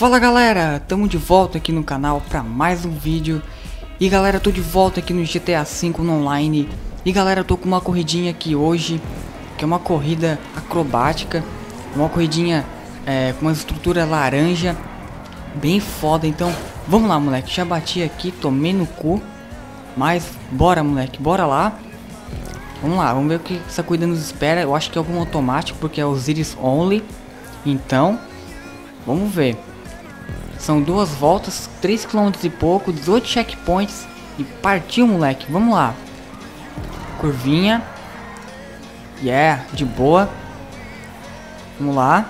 Fala galera, tamo de volta aqui no canal para mais um vídeo. E galera, tô de volta aqui no GTA V no online. E galera, eu tô com uma corridinha aqui hoje, que é uma corrida acrobática. Uma corridinha com uma estrutura laranja, bem foda. Então, vamos lá moleque, já bati aqui, tomei no cu. Mas, bora moleque, bora lá. Vamos lá, vamos ver o que essa corrida nos espera. Eu acho que é algum automático, porque é o Cities Only. Então, vamos ver. São 2 voltas, 3 km e pouco, 18 checkpoints. E partiu moleque, vamos lá. Curvinha. Yeah, de boa. Vamos lá.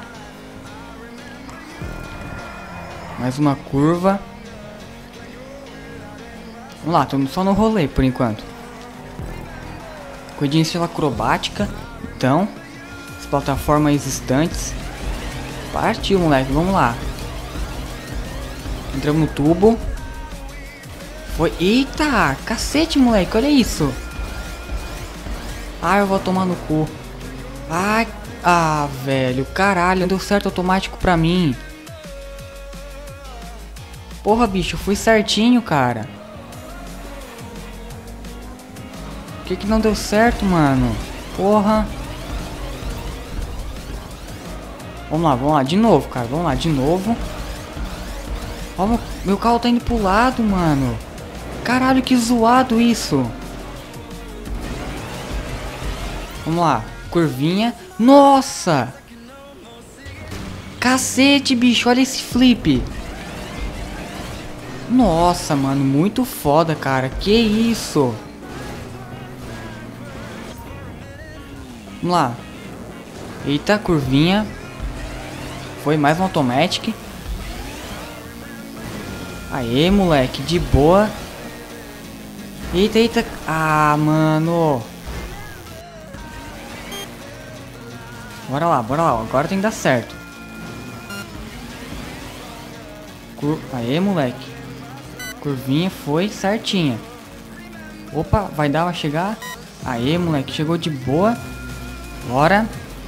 Mais uma curva. Vamos lá, tô só no rolê por enquanto. Corridinha estilo acrobática. Então, as plataformas existentes. Partiu moleque, vamos lá. Entramos no tubo. Foi. Eita, cacete moleque, olha isso. Ah, eu vou tomar no cu. Ai, velho, caralho, deu certo automático pra mim. Porra, bicho, fui certinho, cara. Por que não deu certo, mano? Porra. Vamos lá, de novo, cara. Vamos lá, de novo. Ó, meu carro tá indo pro lado, mano. Caralho, que zoado isso. Vamos lá, curvinha. Nossa! Cacete, bicho, olha esse flip. Nossa, mano, muito foda, cara. Que isso? Vamos lá. Eita, curvinha. Foi mais um automatic. Aê, moleque, de boa. Eita, eita. Ah, mano. Bora lá, agora tem que dar certo. Aê, moleque. Curvinha foi certinha. Opa, vai dar, vai chegar. Aê, moleque, chegou de boa. Bora.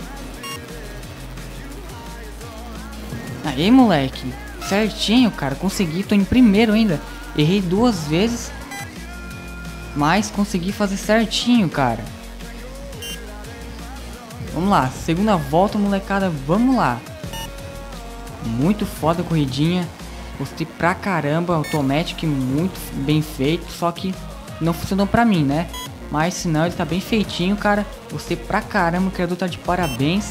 Aê, moleque. Certinho, cara. Consegui, tô em primeiro ainda. Errei 2 vezes. Mas consegui fazer certinho, cara. Vamos lá, segunda volta, molecada. Vamos lá. Muito foda a corridinha. Gostei pra caramba. Automatic, muito bem feito. Só que não funcionou pra mim, né? Mas se não, ele tá bem feitinho, cara. Gostei pra caramba. O criador tá de parabéns.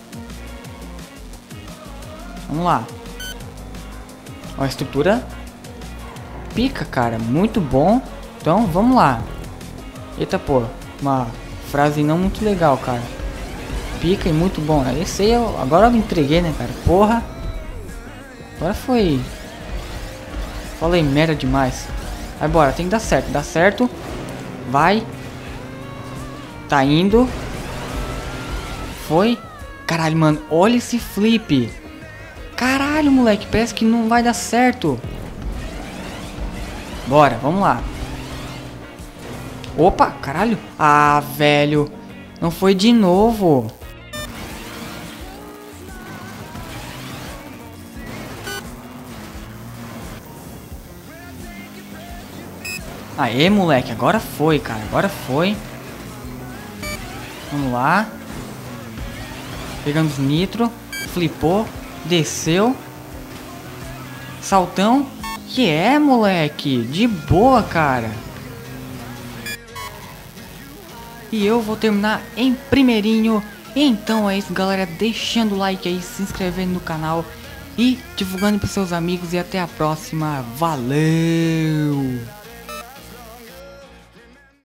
Vamos lá. Ó, a estrutura pica, cara. Muito bom. Então, vamos lá. Eita, pô. Uma frase não muito legal, cara. Pica e muito bom. Esse aí eu... Agora eu me entreguei, né, cara? Porra. Agora foi... Falei merda demais. Vai, bora. Tem que dar certo. Dá certo. Vai. Tá indo. Foi. Caralho, mano. Olha esse flip. Caralho, moleque. Parece que não vai dar certo. Bora, vamos lá. Opa, caralho. Ah, velho. Não foi de novo. Aê, moleque. Agora foi, cara. Agora foi. Vamos lá. Pegamos nitro. Flipou. Desceu. Saltão. Que é, moleque? De boa, cara. E eu vou terminar em primeirinho. Então é isso, galera. Deixando o like aí, se inscrevendo no canal e divulgando para seus amigos. E até a próxima. Valeu!